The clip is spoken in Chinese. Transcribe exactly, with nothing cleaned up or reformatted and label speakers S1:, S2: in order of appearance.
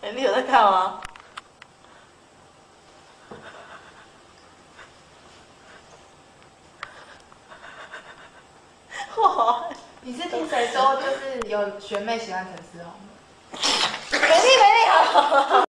S1: 你有在看吗？哇！
S2: 你是听谁说就是有学妹喜欢陈思宏？
S1: 美丽美丽好。